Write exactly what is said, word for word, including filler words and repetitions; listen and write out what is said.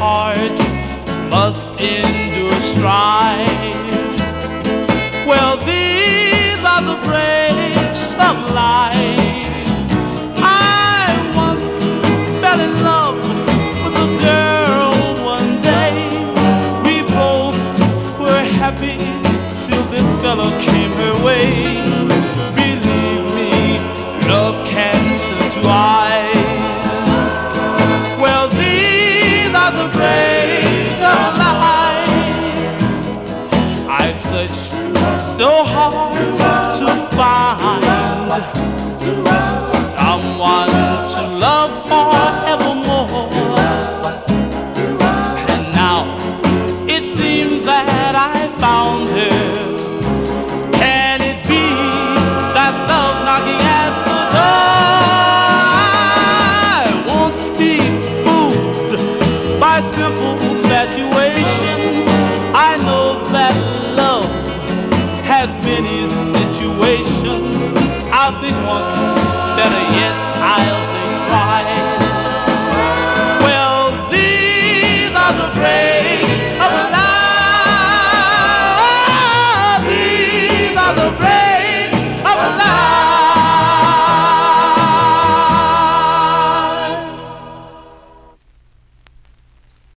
heart must endure strife. Well, these are the breaks of life. I once fell in love with a girl one day. We both were happy till this fellow came her way. Believe me, love can turn to ice. Well, these are the breaks of life. I've searched so hard to find someone to love forevermore, and now it seems that I found her. Can it be that's love knocking at the door? I want to be fooled by simple infatuations. I know that love has many situations. I'll think once, better yet I'll think twice.